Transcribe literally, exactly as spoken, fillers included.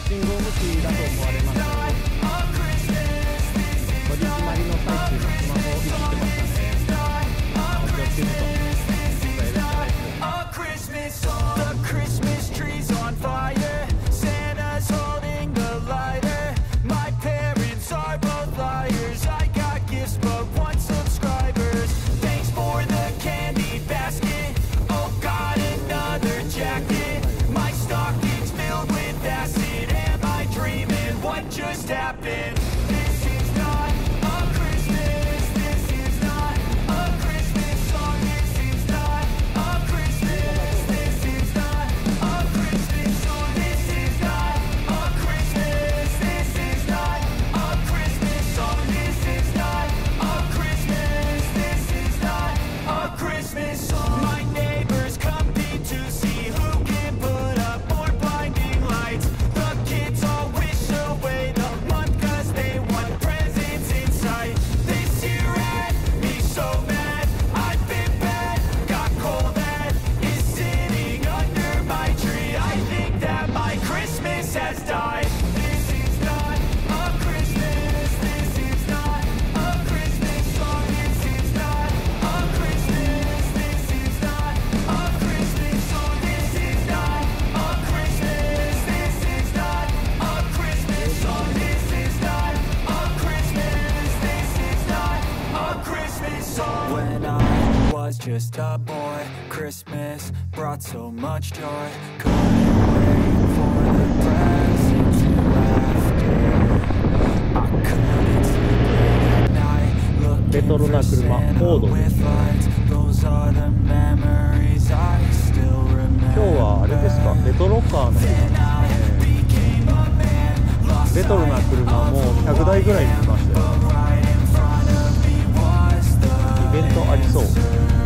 信号無視だと思われます。取り締まりの最中のスマホをいじってましたね。お気をつけてと。 Just a boy, Christmas brought so much joy. Couldn't wait for the presents and laughter. I couldn't sleep late at night, looking for Santa with lights. Those are the memories I still remember. 今日はあれですか、レトロカーの日なんですね。レトロな車もひゃくだいぐらい見ましたよ。イベントありそう。